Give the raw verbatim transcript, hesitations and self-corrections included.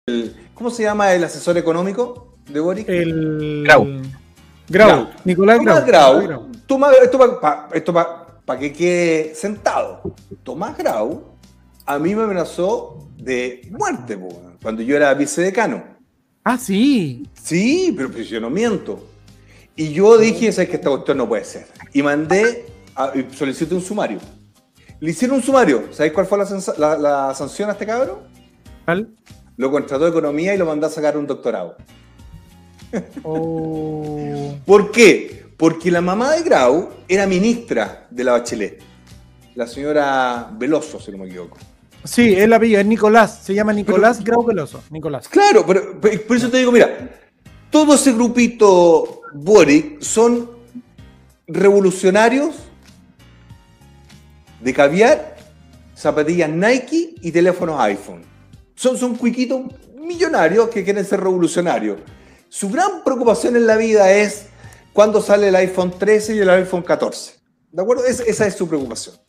¿Cómo se llama el asesor económico de Boric? El... Grau. Grau. Grau. Nicolás Tomás Grau. Grau. Tomás, esto para pa, esto pa, pa que quede sentado. Tomás Grau a mí me amenazó de muerte, po, cuando yo era vicedecano. Ah, sí. Sí, pero pues yo no miento. Y yo dije, ¿sabes que esta cuestión no puede ser? Y mandé, a, y solicité un sumario. Le hicieron un sumario. ¿Sabéis cuál fue la, la, la sanción a este cabrón? ¿Cuál? Lo contrató de economía y lo mandó a sacar un doctorado. Oh. ¿Por qué? Porque la mamá de Grau era ministra de la Bachelet. La señora Veloso, si no me equivoco. Sí, el apellido es Nicolás. Se llama Nicolás Pero, Grau Veloso. Nicolás. Claro, pero, pero por eso te digo, mira, todo ese grupito Boric son revolucionarios de caviar, zapatillas Nike y teléfonos iPhone. Son, son cuiquitos millonarios que quieren ser revolucionarios. Su gran preocupación en la vida es cuándo sale el iPhone trece y el iPhone catorce. ¿De acuerdo? Es, esa es su preocupación.